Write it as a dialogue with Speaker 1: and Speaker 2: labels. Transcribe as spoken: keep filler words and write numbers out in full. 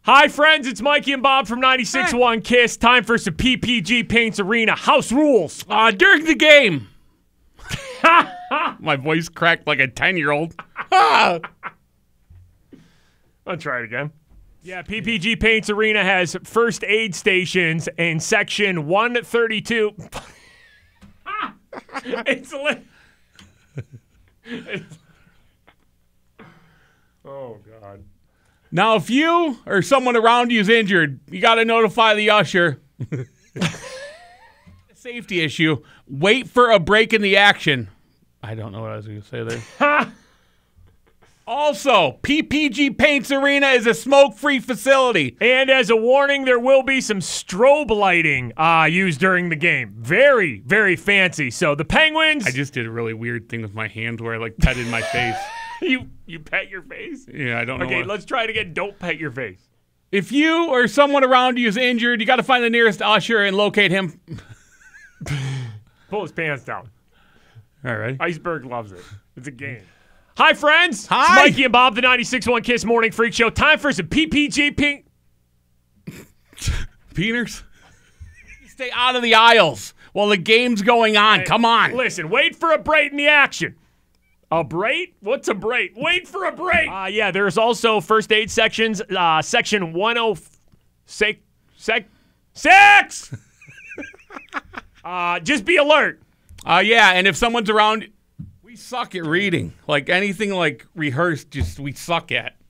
Speaker 1: Hi, friends. It's Mikey and Bob from ninety-six point one KISS. Time for some P P G Paints Arena. House rules.
Speaker 2: Uh, during the game. My voice cracked like a ten-year-old.
Speaker 1: I'll try it again. Yeah, P P G Paints Arena has first aid stations in section one thirty-two. It's lit. It's... Oh, God.
Speaker 2: Now, if you or someone around you is injured, you got to notify the usher. Safety issue. Wait for a break in the action. I don't know what I was going to say there. Also, P P G Paints Arena is a smoke-free facility.
Speaker 1: And as a warning, there will be some strobe lighting uh, used during the game. Very, very fancy. So the Penguins...
Speaker 2: I just did a really weird thing with my hand where I, like, petted my face.
Speaker 1: You you pet your face?
Speaker 2: Yeah, I don't know.
Speaker 1: Okay,
Speaker 2: what...
Speaker 1: let's try it again. Don't pet your face.
Speaker 2: If you or someone around you is injured, you got to find the nearest usher and locate him.
Speaker 1: Pull his pants down.
Speaker 2: All right.
Speaker 1: Iceberg loves it. It's a game. Hi, friends.
Speaker 2: Hi.
Speaker 1: It's Mikey and Bob, the ninety-six point one KISS Morning Freak Show. Time for some P P G Pink.
Speaker 2: Peeners? Stay out of the aisles while the game's going on.
Speaker 1: Hey,
Speaker 2: come on.
Speaker 1: Listen, wait for a break in the action. A break? What's a break? Wait for a break. Uh, yeah, there's also first aid sections. Uh, section one oh six. Sec, six! uh, just be alert.
Speaker 2: Uh, yeah, and if someone's around, we suck at reading. Like anything like rehearsed, just we suck at.